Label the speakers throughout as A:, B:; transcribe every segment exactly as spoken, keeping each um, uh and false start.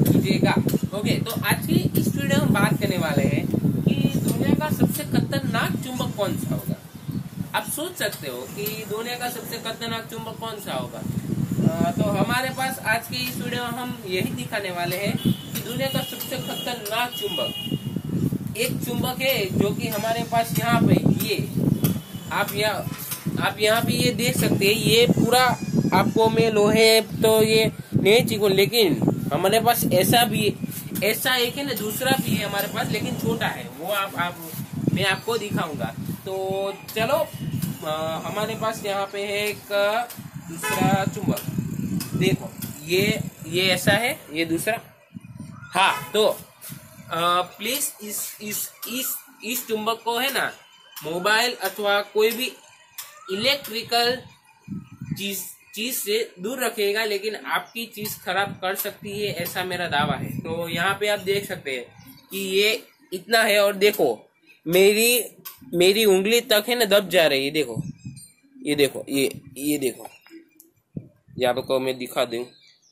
A: कीजिएगा। ओके, तो आज की इस वीडियो में बात करने वाले हैं कि दुनिया का सबसे खतरनाक चुंबक कौन सा होगा। आप सोच सकते हो कि दुनिया का सबसे खतरनाक चुंबक कौन सा होगा। आ, तो हमारे पास आज की इस वीडियो में हम यही दिखाने वाले हैं कि दुनिया का सबसे खतरनाक चुंबक एक चुंबक है जो कि हमारे पास यहाँ पे ये आप यहाँ आप यहाँ पे ये देख सकते हैं। ये पूरा आपको में लोहे तो ये नहीं चिको, लेकिन हमारे पास ऐसा भी ऐसा एक है ना, दूसरा भी है हमारे पास, लेकिन छोटा है। वो आप आप मैं आपको दिखाऊंगा। तो चलो, आ, हमारे पास यहाँ पे है एक दूसरा चुंबक। देखो, ये ये ऐसा है, ये दूसरा। हाँ, तो प्लीज इस इस इस इस चुंबक को है ना, मोबाइल अथवा कोई भी इलेक्ट्रिकल चीज चीज से दूर रखिएगा, लेकिन आपकी चीज खराब कर सकती है, ऐसा मेरा दावा है। तो यहाँ पे आप देख सकते हैं कि ये इतना है, और देखो मेरी मेरी उंगली तक है ना दब जा रही है। देखो, ये देखो, ये ये देखो, यहाँ को मैं दिखा दूं,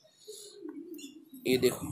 A: ये देखो।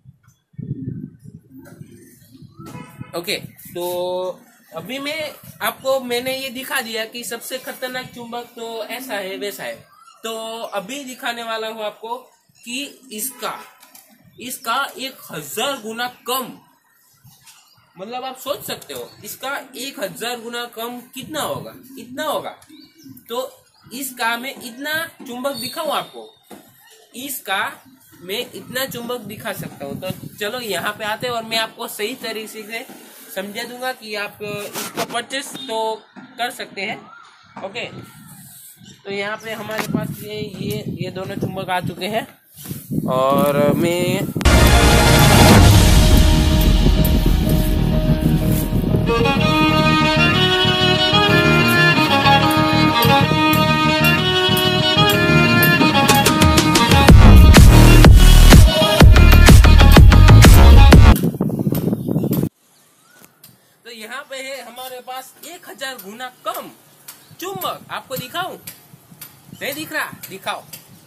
A: ओके, तो अभी मैं आपको मैंने ये दिखा दिया कि सबसे खतरनाक चुंबक तो ऐसा है वैसा है। तो अभी दिखाने वाला हूँ आपको कि इसका इसका एक हजार गुना कम, मतलब आप सोच सकते हो इसका एक हजार गुना कम कितना होगा, इतना होगा। तो इसका मैं इतना चुंबक दिखाऊं आपको, इसका मैं इतना चुंबक दिखा सकता हूँ। तो चलो यहाँ पे आते हैं और मैं आपको सही तरीके से समझा दूंगा कि आप इसको परचेस तो कर सकते हैं। ओके, तो यहाँ पे हमारे पास ये ये ये दोनों चुंबक आ चुके हैं, और मैं तो यहाँ पे है हमारे पास एक हजार गुना कम चुंबक। आपको दिखाऊं? नहीं दिख रहा? दिखाओ।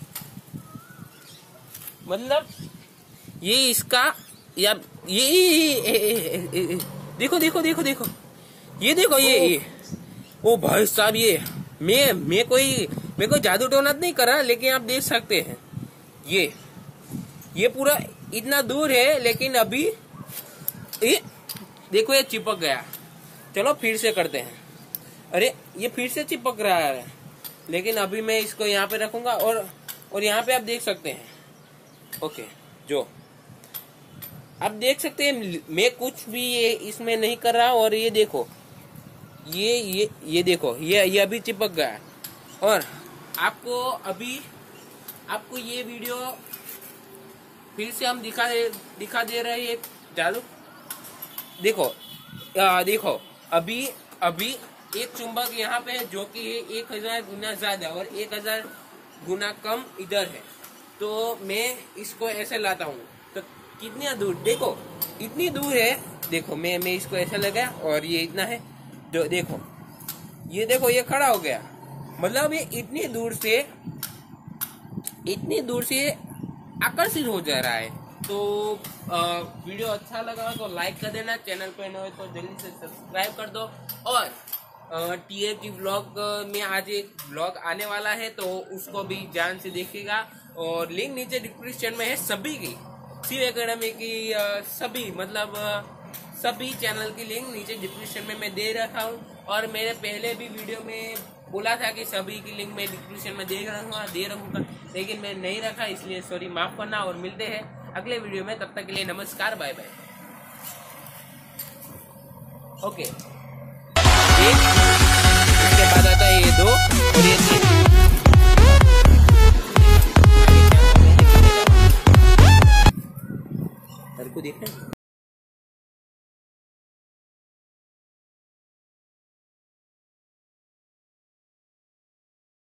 A: मतलब ये इसका या ये, ये, ये, ये, ये, ये देखो देखो देखो देखो, ये देखो, ये ये ओ भाई साहब, ये मैं मैं कोई मैं कोई जादू टोना नहीं कर रहा, लेकिन आप देख सकते हैं ये ये पूरा इतना दूर है, लेकिन अभी ये देखो ये चिपक गया। चलो फिर से करते हैं। अरे ये फिर से चिपक रहा है, लेकिन अभी मैं इसको यहाँ पे रखूंगा, और और यहाँ पे आप देख सकते हैं। ओके, जो आप देख सकते हैं मैं कुछ भी ये इसमें नहीं कर रहा, और ये देखो, ये ये ये देखो, ये ये अभी चिपक गया। और आपको अभी आपको ये वीडियो फिर से हम दिखा दे दिखा दे रहे हैं चालू। देखो आ, देखो अभी अभी एक चुंबक यहाँ पे है जो कि एक हजार गुना ज्यादा और एक हजार गुना कम इधर है। तो मैं इसको ऐसे लाता हूँ, तो कितना दूर देखो, इतनी दूर है। देखो मैं मैं इसको ऐसे लगाया, और ये इतना है, जो देखो ये देखो ये खड़ा हो गया। मतलब ये इतनी दूर से इतनी दूर से आकर्षित हो जा रहा है। तो आ, वीडियो अच्छा लगा तो लाइक कर देना, चैनल पे नए हो तो जल्दी से सब्सक्राइब कर दो। और टीएफजी व्लॉग में आज एक व्लॉग आने वाला है, तो उसको भी ध्यान से देखिएगा। और लिंक नीचे डिस्क्रिप्शन में है सभी की, शिव एकेडमी की सभी मतलब सभी चैनल की लिंक नीचे डिस्क्रिप्शन में मैं दे रखा हूँ। और मेरे पहले भी वीडियो में बोला था कि सभी की लिंक मैं डिस्क्रिप्शन में दे रहूँगा दे रहूँगा लेकिन मैं नहीं रखा, इसलिए सॉरी, माफ करना। और मिलते हैं अगले वीडियो में, तब तक के लिए नमस्कार, बाय बाय। ओके, एक इसके बाद आता है ये दो और ये तीन। को देखना